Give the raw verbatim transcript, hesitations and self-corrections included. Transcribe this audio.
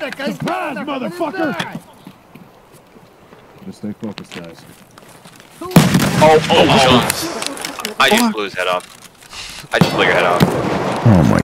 Surprise, motherfucker! Just stay focused, guys. Oh, oh, oh, I just blew his head off. I just blew your head off. Oh my